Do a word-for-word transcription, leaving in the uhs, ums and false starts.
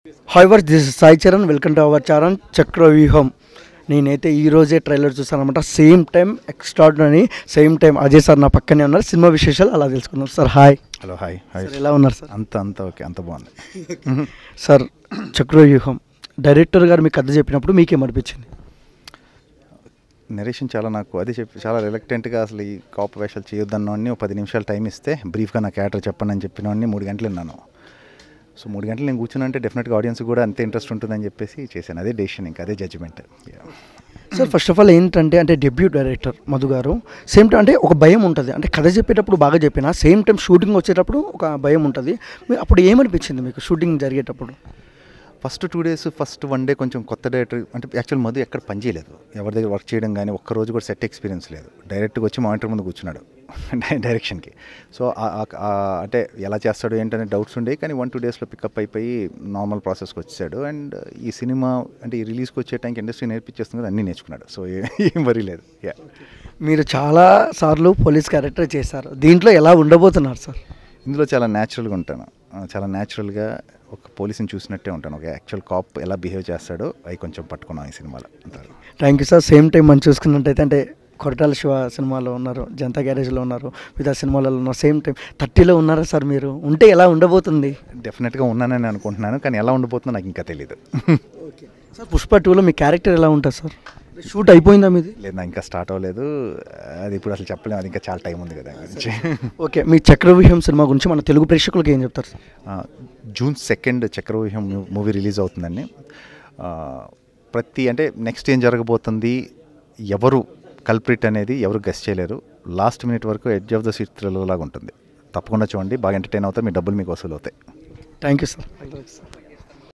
Hi వర్స్, this is Sai Charan. Welcome to our channel Chakravyuham. నేనైతే ఈ రోజే ట్రైలర్ చూసాను అనమాట. Same time extraordinary, same time Ajay sir నా పక్కనే ఉన్నారు. సినిమా విశేషాలు అలా తెలుసుకున్నాం. Sir hi. Hello hi hi sir ఎలా ఉన్నారు సార్? అంత అంత ఓకే, అంత బాగుంది. సార్ చక్రవ్యూహం డైరెక్టర్ గారు మీకు కథ చెప్పినప్పుడు మీకేమనిపించింది? నరేషన్ చాలా నాకు అది చెప్పి చాలా రిలక్టెంట్గా అసలు ఈ కాప్ వేషాలు చేయొద్దన్నవాడిని ఒక పది నిమిషాలు టైం ఇస్తే బ్రీఫ్గా నా క్యారెక్టర్ చెప్పండి అని చెప్పినవాడిని మూడు గంటలు విన్నాను. సో మూడు గంటలు నేను కూర్చున్నంటే డెఫినెట్గా ఆడియన్స్ కూడా అంతే ఇంట్రెస్ట్ ఉంటుందని చెప్పేసి చేశాను. అదే డెసిషన్, ఇంకా అదే judgement. Sir first of all ఏంటంటే అంటే డెబ్యూ డైరెక్టర్ మధు గారు, సేమ్ టైం అంటే ఒక భయం ఉంటుంది. అంటే కథ చెప్పేటప్పుడు బాగా చెప్పినా సేమ్ టైం షూటింగ్ వచ్చేటప్పుడు ఒక భయం ఉంటుంది. మీరు అప్పుడు ఏమనిపించింది మీకు షూటింగ్ జరిగేటప్పుడు? First two days first one day కొంచెం కొత్త డైరెక్టర్ అంటే యాక్చువల్ మధు ఎక్కడ పని చేయలేదు, ఎవరి దగ్గర వర్క్ చేయడం కానీ ఒక్కరోజు కూడా సెట్ ఎక్స్పీరియన్స్ లేదు. డైరెక్ట్గా వచ్చి మానిటర్ ముందు కూర్చున్నాడు డైరెక్షన్కి. సో అంటే ఎలా చేస్తాడు ఏంటనే డౌట్స్ ఉండేవి, కానీ వన్ టూ డేస్లో పికప్ అయిపోయి నార్మల్ ప్రాసెస్కి వచ్చాడు. అండ్ ఈ సినిమా అంటే ఈ రిలీజ్కి వచ్చే టైంకి ఇండస్ట్రీ నేర్పించేస్తుంది కదా, అన్నీ నేర్చుకున్నాడు. సో ఏం వరీ లేదు. యా, మీరు చాలా సార్లు పోలీస్ క్యారెక్టర్ చేశారు, దీంట్లో ఎలా ఉండబోతున్నారు సార్? ఇందులో చాలా న్యాచురల్గా ఉంటాను, చాలా న్యాచురల్గా ఒక పోలీసుని చూసినట్టే ఉంటాను. ఒక యాక్చువల్ కాప్ ఎలా బిహేవ్ చేస్తాడో అవి కొంచెం పట్టుకున్నాం ఈ సినిమాలో అంటారు. Thank you sir. Same time మనం చూసుకున్నట్టయితే అంటే కొరటాల శివ సినిమాలో ఉన్నారు, జనతా గ్యారేజ్లో ఉన్నారు, మిగతా సినిమాలలో ఉన్నారు. సేమ్ టైం థర్టీలో ఉన్నారా సార్? మీరు ఉంటే ఎలా ఉండబోతుంది? డెఫినెట్గా ఉన్నానని అనుకుంటున్నాను, కానీ ఎలా ఉండబోతుందో నాకు ఇంకా తెలీదు. ఓకే సార్, పుష్ప టూలో మీ క్యారెక్టర్ ఎలా ఉంటుంది సార్? షూట్ అయిపోయిందా మీది? లేదు, నా ఇంకా స్టార్ట్ అవ్వలేదు. అది ఇప్పుడు అసలు చెప్పలేము, అది ఇంకా చాలా టైం ఉంది కదా గురించి. ఓకే, మీ చక్రవ్యూహం సినిమా గురించి మన తెలుగు ప్రేక్షకులకు ఏం చెప్తారు sir? June second Chakravyuham movie release అవుతుందండి. ప్రతి అంటే నెక్స్ట్ ఏం జరగబోతుంది, ఎవరు కల్ప్రిట్ అనేది ఎవరు గెస్ చేయలేరు. లాస్ట్ మినిట్ వరకు edge of the seat thriller లాగా ఉంటుంది. తప్పకుండా చూడండి, బాగా ఎంటర్టైన్ అవుతారు, మీ డబ్బులు మీకు వసూలు అవుతాయి. Thank you sir.